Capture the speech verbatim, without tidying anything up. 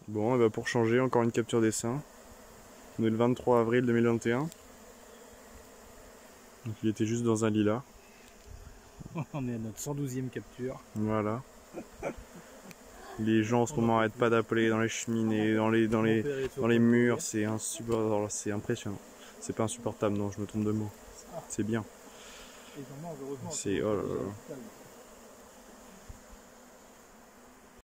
Bon, et bah pour changer, encore une capture dessin. On est le vingt-trois avril deux mille vingt et un. Donc il était juste dans un lilas. On est à notre cent douzième capture. Voilà. Les gens en ce moment arrêtent pas d'appeler dans les cheminées, dans les, dans les, dans les murs, c'est insupportable, c'est impressionnant. C'est pas insupportable, non, je me trompe de mot. C'est bien. C'est, oh là là.